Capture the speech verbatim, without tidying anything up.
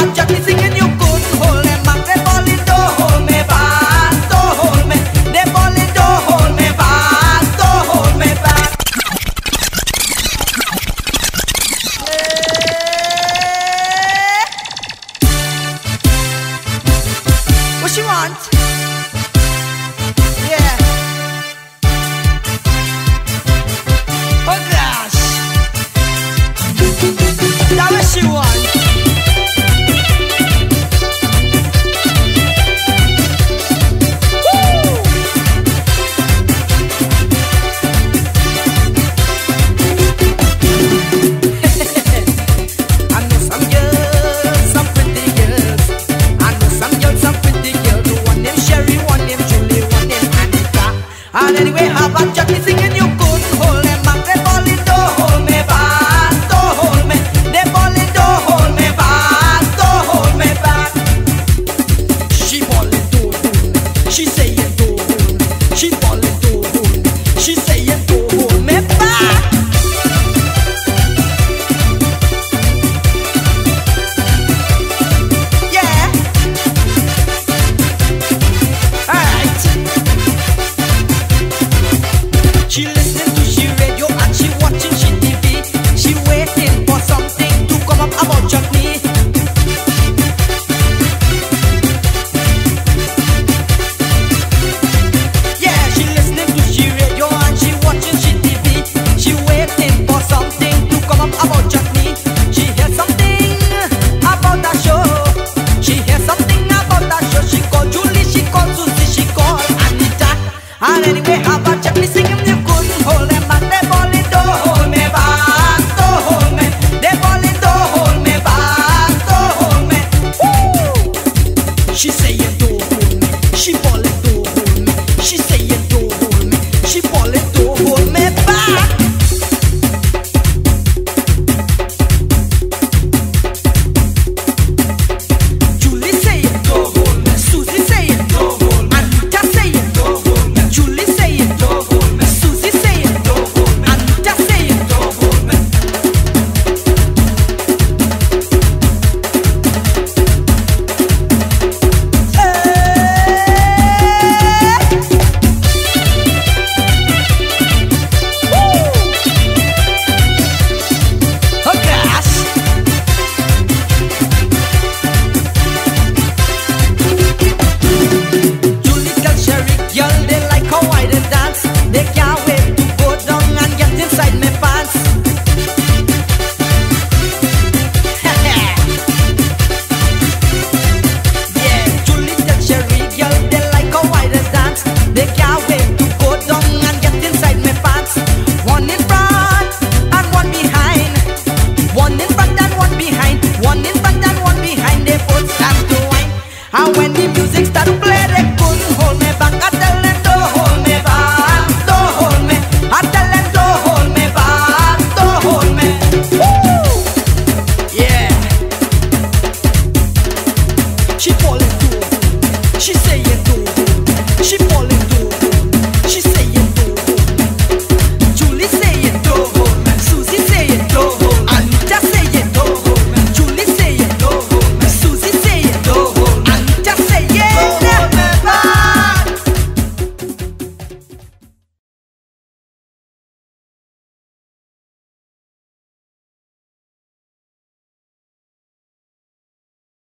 a Chutney singing you couldn't hold them back. They balling, don't hold me back, don't hold me. They balling, don't hold me back, don't hold me back. What she want? Yeah. Oh gosh. That's what she want. Woo! I know some girls, some pretty girls. I know some girls, some pretty girls. One named Sherry, one named Julie, one named Anita. And anyway, have a Chutney singing you couldn't hold them back. They balling, don't hold me back, don't hold me. They balling, don't hold me back, don't hold me back. She balling, don't hold me. She saying don't hold me. She balling, don't hold me. She saying don't hold me back. Yeah. Alright. She listening to she radio and she watching she T V. She waiting for something to come up about Chutney. Yeah, she listening to she radio and she watching she T V. She waiting for something to come up about Chutney. She hear something about that show. She hear something about that show. She call Julie, she call Susie, she call Anita. And anyway, have a Chutney singing you.